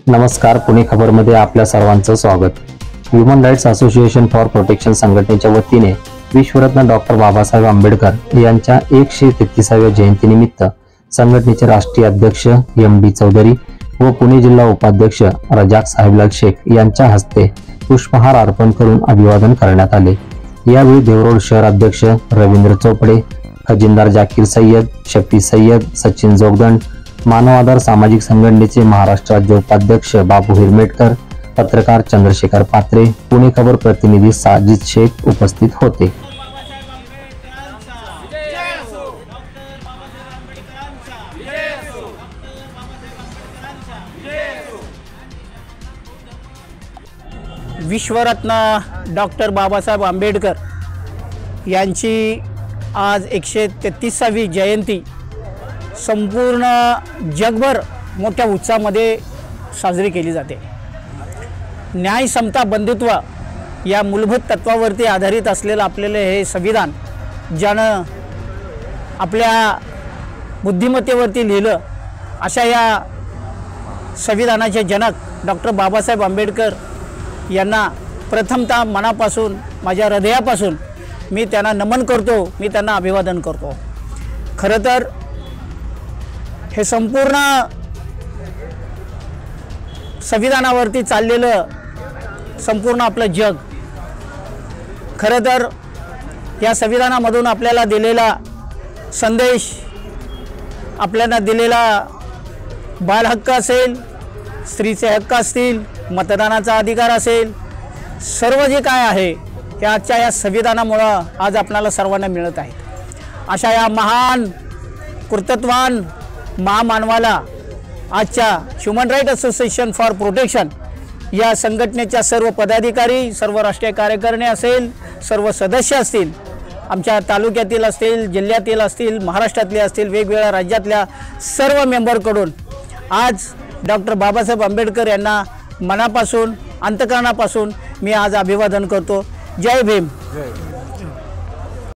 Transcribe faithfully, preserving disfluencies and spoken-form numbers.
नमस्कार, पुणे खबरमध्ये आपल्या सर्वांचं स्वागत। Human rights association for protection संघटनेच्या वतीने विश्वरत्न डॉक्टर बाबासाहेब आंबेडकर यांच्या एकशे तेहतीसाव्या जयंतीनिमित्त संघटनेचे राष्ट्रीय अध्यक्ष एम डी चौधरी व पुणे जिल्हा उपाध्यक्ष रजाक साहेबलाल शेख यांच्या हस्ते पुष्पहार अर्पण करून अभिवादन करण्यात आले। यावेळी देवरोड शहर अध्यक्ष रवींद्र चोपडे, खजिनदार जाकीर सय्यद, शफी सय्यद, सचिन जोगदंड, मानव आधार सामाजिक संघटनेचे महाराष्ट्र राज्य उपाध्यक्ष बाबू हिरमेटकर, पत्रकार चंद्रशेखर पात्रे, पुणे खबर प्रतिनिधी साजिद शेख उपस्थित होते। विश्वरत्न डॉक्टर बाबासाहेब आंबेडकर यांची आज एकशे तेहतीसावी जयंती संपूर्ण जगभर मोठ्या उत्साहामध्ये साजरी केली जाते। न्याय, समता, बंधुत्व या मूलभूत तत्वावरती आधारित असलेलं आपल्याला हे संविधान ज्यानं आपल्या बुद्धिमत्तेवरती लिहिलं, अशा या संविधानाचे जनक डॉक्टर बाबासाहेब आंबेडकर यांना प्रथमतः मनापासून, माझ्या हृदयापासून मी त्यांना नमन करतो, मी त्यांना अभिवादन करतो। खरं तर हे संपूर्ण संविधानावरती चाललेलं संपूर्ण आपलं जग, खरं तर या संविधानामधून आपल्याला दिलेला संदेश, आपल्याला दिलेला बाल हक्क असेल, स्त्रीचे हक्क असतील, मतदानाचा अधिकार असेल, सर्व जे काय आहे हे आजच्या या संविधानामुळं आज आपल्याला सर्वांना मिळत आहे। अशा या महान कर्तृत्वान महामानवाला आजच्या human right association for protection या संघटनेच्या सर्व पदाधिकारी, सर्व राष्ट्रीय कार्यकारिणी असेल, सर्व सदस्य असतील, आमच्या तालुक्यातील असतील, जिल्ह्यातील असतील, महाराष्ट्रातले असतील, वेगवेगळ्या राज्यातल्या सर्व मेंबरकडून आज डॉक्टर बाबासाहेब आंबेडकर यांना मनापासून, अंतःकरणापासून मी आज अभिवादन करतो। जय भीम।